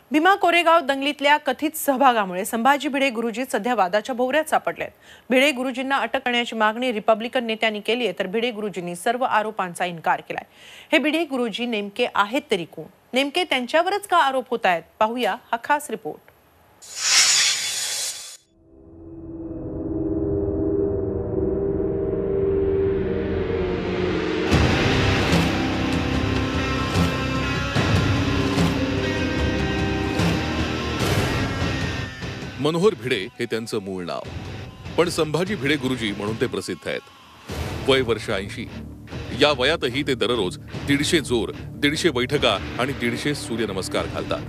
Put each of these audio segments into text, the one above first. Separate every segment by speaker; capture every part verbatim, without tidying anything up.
Speaker 1: भीमा कोरेगाव दंगलीतल्या कथित सहभागामुळे संभाजी भिडे गुरुजी सध्या वादाच्या भोवऱ्यात सापडलेत। भिडे गुरुजींना अटक करण्याची मागणी रिपब्लिकन नेत्यांनी केली आहे, तर भिडे गुरुजींनी सर्व आरोपांचा इन्कार केलाय। हे भिडे गुरुजी नेमके आहेत तरी कोण? नेमके त्यांच्यावरच का आरोप होत आहेत? पाहूया हा खास रिपोर्ट।
Speaker 2: मनोहर भिडे हे त्यांचं मूळ नाव, पण संभाजी भिडे गुरुजी म्हणून ते प्रसिद्ध आहेत। वय वर्ष ऐंशी। या वयातही ते दररोज दीडशे जोर, दीडशे बैठका आणि दीडशे सूर्यनमस्कार घालतात।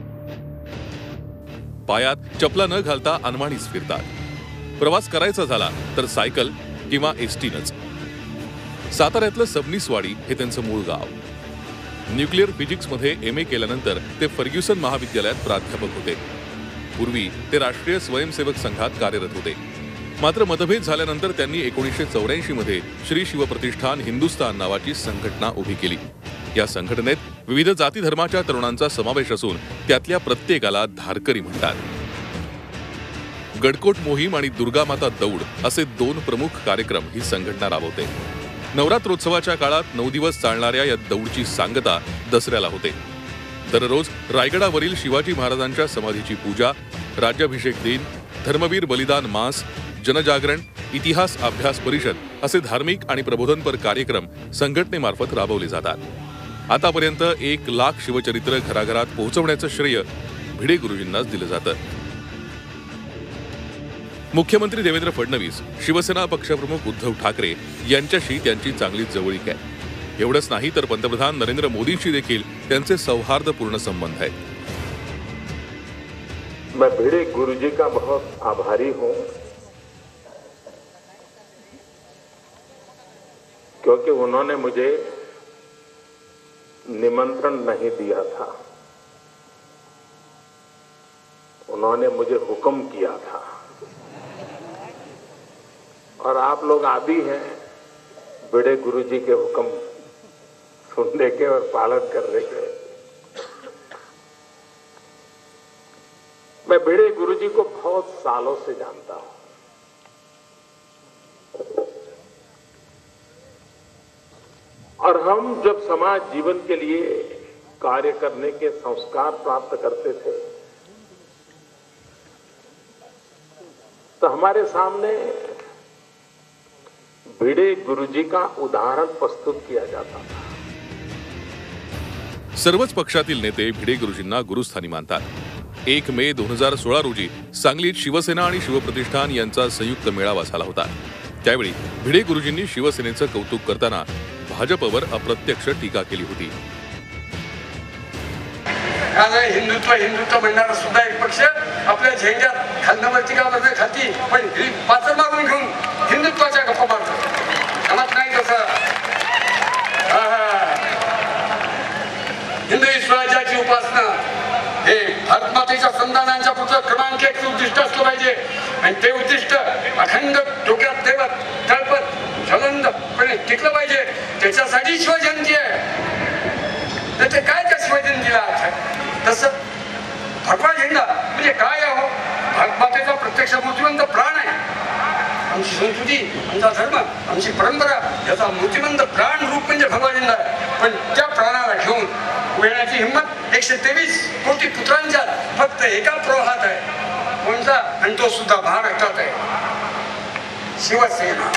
Speaker 2: पायात चपला न घालता अनवाणीच फिरतात। प्रवास करायचा झाला तर सायकल किंवा एसटीनच। साताऱ्यातलं सबनीसवाडी हे त्यांचं मूळ गाव। न्यूक्लिअर फिजिक्समध्ये एम ए केल्यानंतर ते फर्ग्युसन महाविद्यालयात प्राध्यापक होते। पूर्वी ते राष्ट्रीय स्वयंसेवक संघात कार्यरत होते, मात्र मतभेद झाल्यानंतर त्यांनी एकोणीसशे चौऱ्याऐंशी मध्ये श्री शिवप्रतिष्ठान हिंदुस्थान नावाची संघटना उभी केली। या संघटनेत विविध जाती धर्माच्या तरुणांचा समावेश असून त्यातल्या प्रत्येकाला धारकरी म्हणतात। गडकोट मोहीम आणि दुर्गामाता दौड असे दोन प्रमुख कार्यक्रम ही संघटना राबवते। नवरात्रोत्सवाच्या काळात नऊ दिवस चालणाऱ्या या दौडची सांगता दसऱ्याला होते। दररोज रायगडावरील शिवाजी महाराजांच्या समाधीची पूजा, राज्याभिषेक दिन, धर्मवीर बलिदान मास, जनजागरण, इतिहास अभ्यास परिषद असे धार्मिक आणि प्रबोधनपर कार्यक्रम संघटनेमार्फत राबवले जातात। आतापर्यंत एक लाख शिवचरित्र घराघरात पोहोचवण्याचं श्रेय भिडे गुरुजींनाच दिलं जातं। मुख्यमंत्री देवेंद्र फडणवीस, शिवसेना पक्षप्रमुख उद्धव ठाकरे यांच्याशी त्यांची चांगली जवळीक आहे। एवढंच नाही तर पंतप्रधान नरेंद्र मोदींशी देखील त्यांचे सौहार्दपूर्ण संबंध आहेत।
Speaker 3: मैं भिडे गुरुजी का बहुत आभारी हूं, क्योंकि उन्होंने मुझे निमंत्रण नहीं दिया था, उन्होंने मुझे हुक्म किया था। और आप लोग आदी हैं भिडे गुरुजी के हुक्म सुनने के और पालन करने के। मैं भिडे गुरुजी को बहुत सालों से जानता हूं। और हम जब समाज जीवन के लिए कार्य करने के संस्कार प्राप्त करते थे तो हमारे सामने भिडे गुरुजी का उदाहरण प्रस्तुत किया जाता था।
Speaker 2: सर्वच पक्षातील नेते भिडे गुरुजींना गुरुस्थानी मानतात। एक मे दोन हजार सोळा रोजी सांगलीत शिवसेना आणि शिवप्रतिष्ठान यांचा संयुक्त मेळावा झाला होता। त्यावेळी भिडे गुरुजींनी शिवसेनेचं कौतुक करताना भाजपवर अप्रत्यक्ष टीका केली होती।
Speaker 4: हिंदुत्व हिंदुत्व म्हणणारा सुद्धा एक पक्ष आपल्या झेंड्यात खांदावरची गावामध्ये खाती, पण पाच मारून घेऊन हिंदुत्वाच्या गप्पा मारतो। जमत नाही तसं। हिंदू स्वराज्याची उपासना हे भारत मातेच्या संतानांच्या पुढचं क्रमांक एक उद्दिष्ट असलं पाहिजे, आणि ते उद्दिष्ट अखंड डोक्यात ठेवत तळपत ज्वलंतपणे टिकलं पाहिजे। त्याच्यासाठी शिवजयंती आहे। तर ते काय त्या शिवजयंतीला तसं भगवा झेंडा म्हणजे काय आहे? भारत मातेचा प्रत्यक्ष मूर्तिमंत प्राण आहे। आमची संस्कृती, आमचा धर्म, आमची परंपरा याचा मूर्तिमंत प्राण रूप म्हणजे भगवा झेंडा आहे। पण त्या प्राणाला घेऊन येण्याची हिंमत एकशे तेवीस कोटी पुत्रांच्या फक्त एका प्रवाहात आहे। कोणता? आणि तो सुद्धा महाराष्ट्रात आहे, शिवसेना।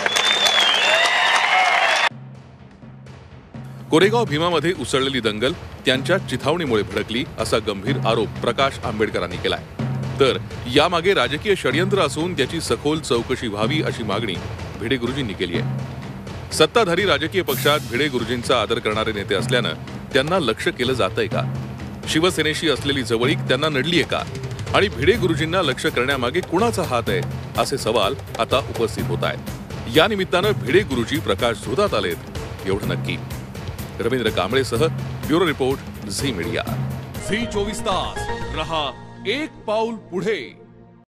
Speaker 2: कोरेगाव भीमामध्ये उसळलेली दंगल त्यांच्या चिथावणीमुळे भडकली असा गंभीर आरोप प्रकाश आंबेडकरांनी केलाय। तर यामागे राजकीय षडयंत्र असून त्याची सखोल चौकशी व्हावी अशी मागणी भिडे गुरुजींनी केली आहे। सत्ताधारी राजकीय पक्षात भिडे गुरुजींचा आदर करणारे नेते असल्यानं त्यांना लक्ष केलं जातंय का? शिवसेनेशी असलेली जवळीक त्यांना नडलीये का? आणि भिडे गुरुजींना लक्ष करण्यामागे कुणाचा हात आहे असे सवाल आता उपस्थित होत आहेत। या निमित्तानं भिडे गुरुजी प्रकाश झोतात आलेत एवढं नक्की। रवींद्र कांबळेसह bureau report Zee media.
Speaker 5: Zee चोवीस तास रहा एक पाऊल पुढे।